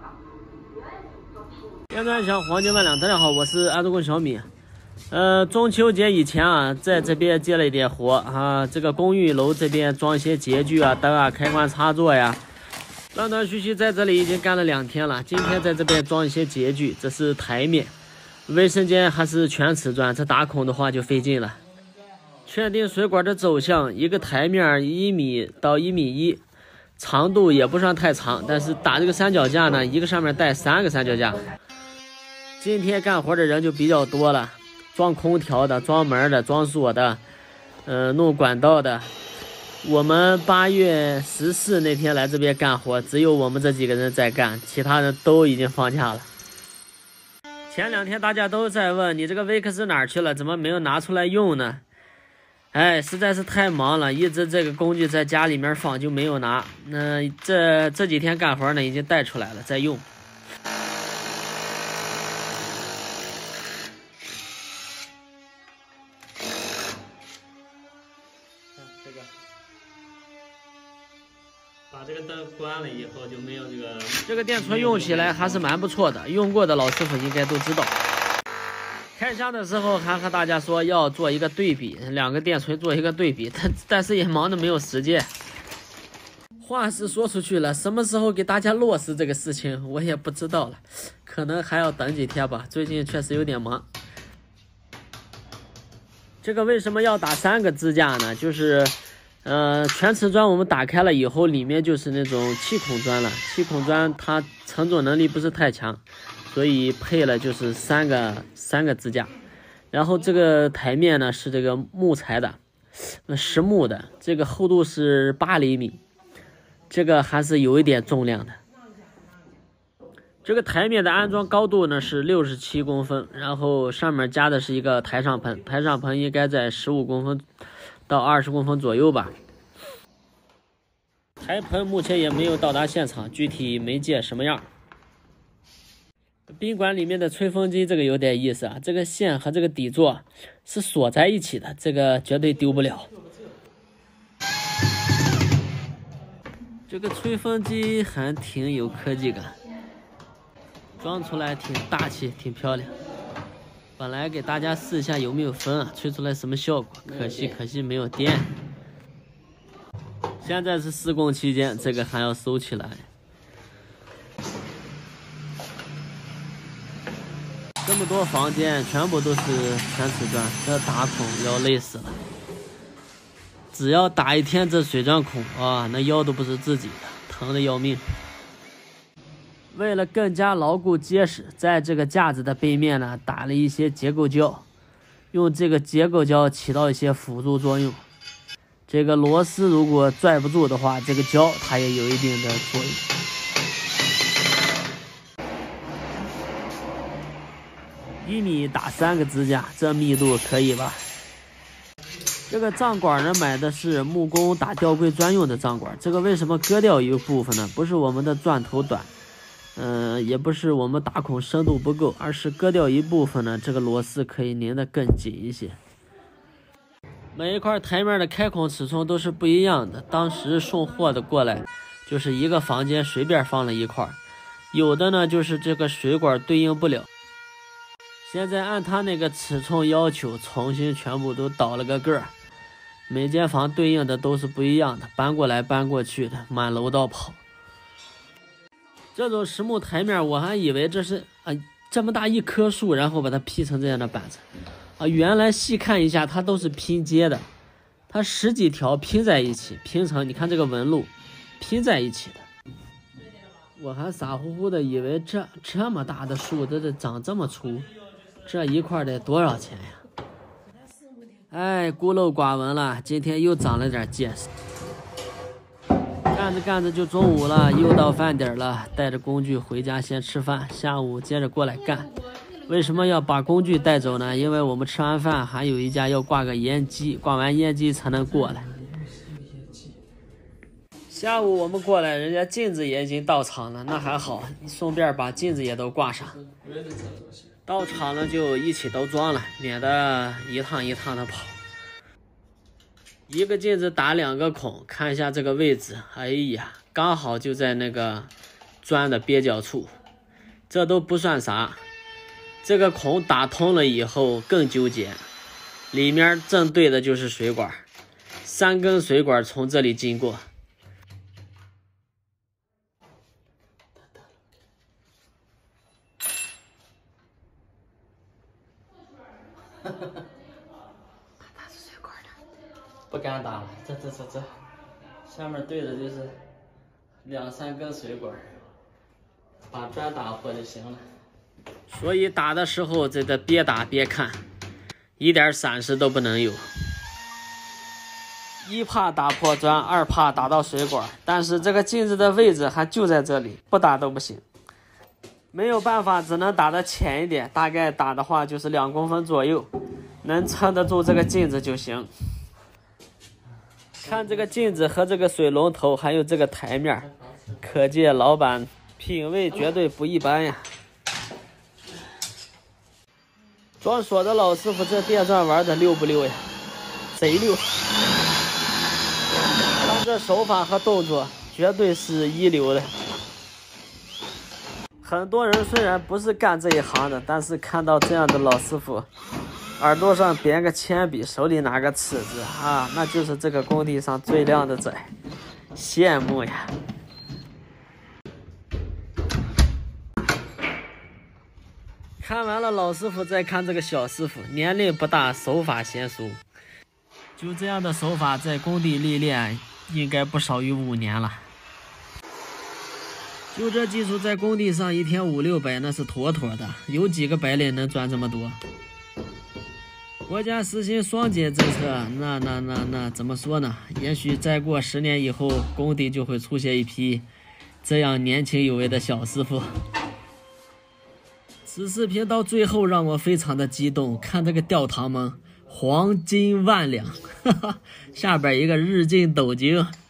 电钻响，黄金万两。大家好，我是安卓工小米。中秋节以前啊，在这边接了一点活啊，这个公寓楼这边装一些洁具啊、灯啊、开关插座呀，断断续续在这里已经干了2天了。今天在这边装一些洁具，这是台面，卫生间还是全瓷砖，这打孔的话就费劲了。确定水管的走向，一个台面1米到1.1米，长度也不算太长，但是打这个三脚架呢，一个上面带3个三脚架。今天干活的人就比较多了，装空调的、装门的、装锁的，弄管道的。我们8月14那天来这边干活，只有我们这几个人在干，其他人都已经放假了。前2天大家都在问你这个微克斯哪儿去了，怎么没有拿出来用呢？哎，实在是太忙了，一直这个工具在家里面放就没有拿。那这几天干活呢，已经带出来了，在用。把这个灯关了以后就没有这个电锤用起来还是蛮不错的，用过的老师傅应该都知道。开箱的时候还和大家说要做一个对比，2个电锤做一个对比，但是也忙得没有时间。话是说出去了，什么时候给大家落实这个事情我也不知道了，可能还要等几天吧，最近确实有点忙。这个为什么要打3个支架呢？就是全瓷砖我们打开了以后，里面就是那种气孔砖了。气孔砖它承重能力不是太强，所以配了就是3个支架。然后这个台面呢是这个木材的，实木的，这个厚度是8厘米，这个还是有一点重量的。这个台面的安装高度呢是67公分，然后上面加的是一个台上盆，台上盆应该在15公分到20公分左右吧。台盆目前也没有到达现场，具体没见什么样。宾馆里面的吹风机这个有点意思啊，这个线和这个底座是锁在一起的，这个绝对丢不了。这个吹风机还挺有科技感，装出来挺大气，挺漂亮。本来给大家试一下有没有风啊，吹出来什么效果，可惜没有电。现在是施工期间，这个还要收起来。这么多房间全部都是全瓷砖，这打孔要累死了。只要打1天这水钻孔啊，那腰都不是自己的，疼得要命。为了更加牢固结实，在这个架子的背面呢打了一些结构胶，用这个结构胶起到一些辅助作用。这个螺丝如果拽不住的话，这个胶它也有一定的作用。1米打3个支架，这密度可以吧？这个帐管呢买的是木工打吊柜专用的帐管，这个为什么割掉一个部分呢？不是我们的钻头短，也不是我们打孔深度不够，而是割掉一部分呢，这个螺丝可以拧得更紧一些。每一块台面的开孔尺寸都是不一样的，当时送货的过来就是一个房间随便放了一块，有的呢就是这个水管对应不了，现在按他那个尺寸要求重新全部都倒了个个儿，每间房对应的都是不一样的，搬过来搬过去的，满楼道跑。这种实木台面我还以为这是这么大一棵树，然后把它劈成这样的板子啊，原来细看一下它都是拼接的，它10几条拼在一起，拼成你看这个纹路拼在一起的。我还傻乎乎的以为这么大的树这长这么粗，这一块得多少钱呀？哎，孤陋寡闻了，今天又长了点见识。干着干着就中午了，又到饭点了，带着工具回家先吃饭，下午接着过来干。为什么要把工具带走呢？因为我们吃完饭还有一家要挂个烟机，挂完烟机才能过来。下午我们过来，人家镜子也已经到场了，那还好，顺便把镜子也都挂上。到场了就一起都装了，免得一趟一趟的跑。一个镜子打2个孔，看一下这个位置，哎呀，刚好就在那个钻的蹩脚处，这都不算啥。这个孔打通了以后更纠结，里面正对的就是水管，3根水管从这里经过。它是水管的，不敢打了。这，下面对的就是2、3根水管，把砖打破就行了。所以打的时候这边打边看，一点闪失都不能有。1怕打破砖，2怕打到水管，但是这个镜子的位置还就在这里，不打都不行。没有办法，只能打得浅一点，大概打的话就是2公分左右，能撑得住这个镜子就行。看这个镜子和这个水龙头，还有这个台面，可见老板品味绝对不一般呀。装锁的老师傅这电钻玩的溜不溜呀？贼溜！看这手法和动作，绝对是一流的。很多人虽然不是干这一行的，但是看到这样的老师傅，耳朵上编个铅笔，手里拿个尺子啊，那就是这个工地上最靓的仔，羡慕呀！看完了老师傅，再看这个小师傅，年龄不大，手法娴熟。就这样的手法，在工地历练应该不少于5年了。就这技术，在工地上一天5、600那是妥妥的，有几个白领能赚这么多？国家实行双减政策，那怎么说呢？也许再过10年以后，工地就会出现一批这样年轻有为的小师傅。此视频到最后让我非常的激动，看这个吊堂门，黄金万两，下边一个日进斗金。